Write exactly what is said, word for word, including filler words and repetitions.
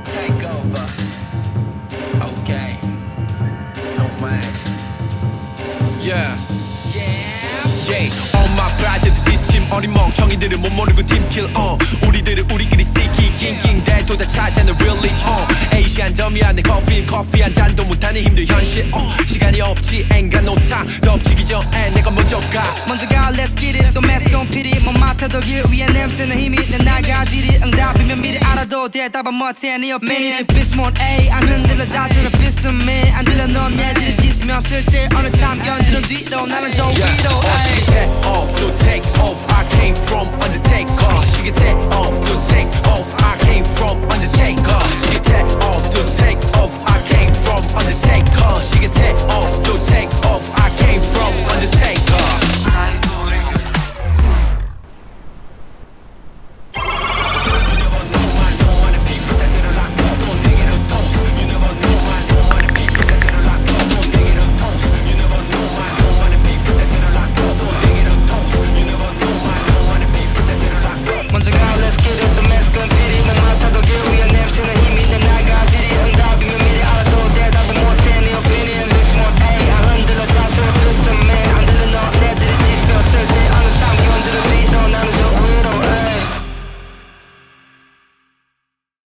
take over. Okay. No man. Yeah. Yeah. 엄마 브라이드들 지침 어린 멍청이들은 못 모르고 팀킬 uh. 우리들은 우리끼리 시키 낑낑 대도 다 찾아는 really uh. 에이시안 점이야 내 커피 커피 한 잔도 못하는 힘든 현실 uh. 시간이 없지 ain't got no time 덮치기 전에 내가 먼저 가 먼저 가 let's get it 또 mask on pity 못 맡아도 길 위에 냄새는 힘이 내 나가지리 응답이면 미리 알아도 대답은 못해 네 옆에 내 비스몬 A 안 흔들려 자세는 비스듬해 안 들려 넌 애들이 짖으며 쓸때 어느 참견들은 뒤로 나는 저 위로 She can take off, to take off I came from Undertaker She can take off, to take off I came from Undertaker She can take